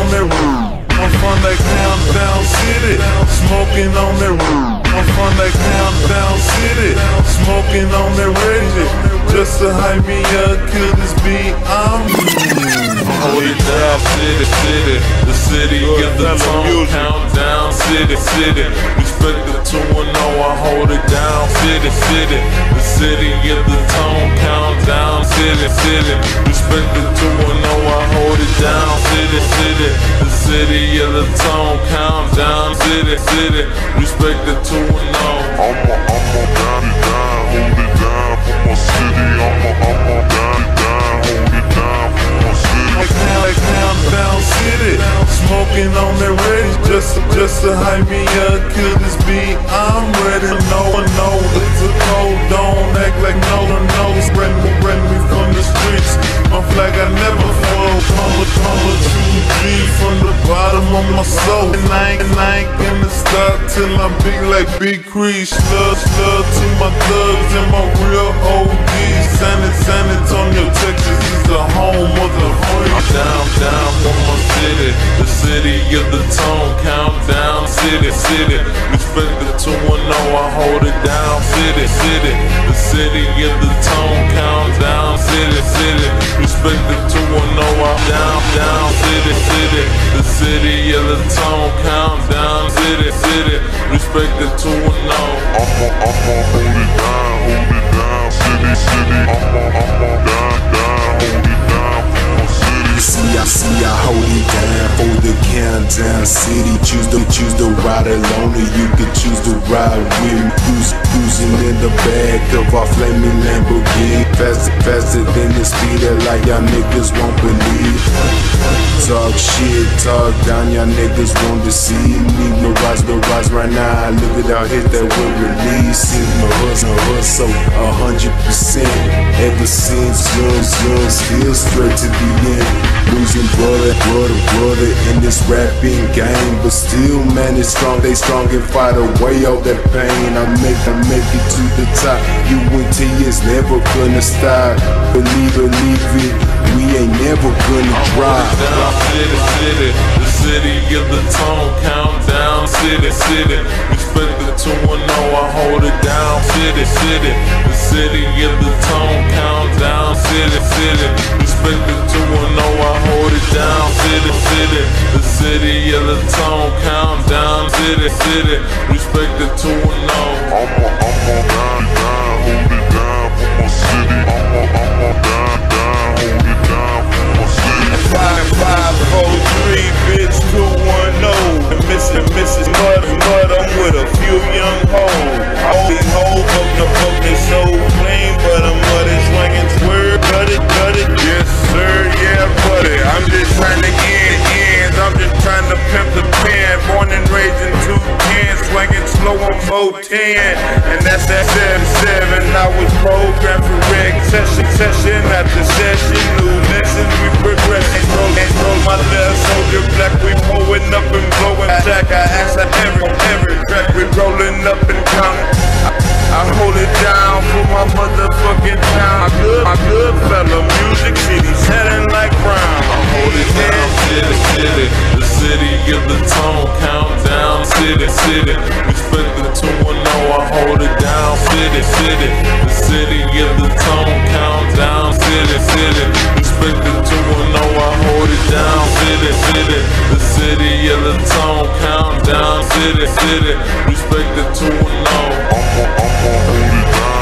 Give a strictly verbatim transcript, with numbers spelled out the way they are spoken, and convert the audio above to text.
on that roof. I'm from that Countdown City, smoking on that roof. I'm from that Countdown City, smoking on that reggae. Just to hype me up, kill this beat, I'm Hold it down, city, city, the city of the tone. Countdown, city, city, respect the two and oh, I hold it down, city, city, the city of the tone. Countdown, city, city, respect the two and oh, I hold it down, city, city, the city of the tone. Countdown, city, city, respect the two and oh. I'ma, I'ma down it down, hold it down for my city. I'ma, I'ma down it down, hold it down for my city. like Countdown City, smoking on that ready. Just, just to hype me up, kill this beat, I'm ready. No one know it's a cold, don't act like no one knows. Spread me, spread me from the streets, my flag I never fold. I'ma, I'ma true G from the bottom of my soul. And I ain't, and I ain't gonna stop till I'm big like Big Crease. Love, love to my thugs and my real O Gs. San, San Antonio, Texas is the home of the free. Down, down for my city, the city of the tone. Countdown, city, city, respect the two and oh, I hold it down, city, city, the city of the tone. Countdown, city, city, respect the two and oh, I down, down, city, city, the city of the tone. Countdown, city, city, respect the two and oh. I'ma, I'ma hold it down, hold it down, city, city. I'ma, I'ma down, down, hold it down for my city. See, I see, I hold it down for the Countdown City. Choose to choose to ride alone, or you can choose to ride with me. Cruise, cruising in the back of our flaming Lamborghini, faster, faster than the speed of light. Y'all niggas won't believe. Talk shit, talk down, y'all niggas won't deceive me. Mirage, mirage right now. Look at our hit that will release. See my hustle, hustle, a hundred percent. Ever since young, young, still straight to the end. Losing brother, brother, brother in this rapping game, but still man is strong. They strong and fight away all that pain. I make, I make it to the top. U N T is never gonna stop. Believe, believe it, we ain't never gonna drop. Down, city, city, the city of the tone. Countdown, city, city, respect the two and oh, I hold it down, city, city, the city of the tone. Countdown, city, city, respect the two and oh, I hold it down, city, city, the city of the tone. Countdown, city, city, respect the two and oh. I'ma, I'ma down it down, hold it down for my city. I'ma, I'ma down, down, hold it down for my city. five five oh three, bitch, two one oh. And Missus Missus Mud, Mud, I'm with a few young hoes. All these hoes up the fuck they so clean, but I'm muddy swinging swerve, cut it, cut it. Yes, sir, yeah, buddy. I'm just trying to get ends, I'm just trying to pimp the pen. Born and raised in two ten, swinging slow on four ten. And that's that seven seven. I was programmed for reg session, session after session. New lessons, we progressing. Roll, roll my left soldier black, we pulling up and blowing jack. I ask at every, every track, we rolling up and counting. I, I hold it down for my motherfucking town. My good, my good fella, music city, selling like brown. I hold it down, city, city, the city of the tone. Countdown, city, city, respect the two and oh, I hold it down, city, city, the city of the tone. Countdown, city, city, respect the two and oh, I hold it down, city, city, the city of the tone. Countdown, city, city, respect the two and oh. I'ma, I'ma hold it down.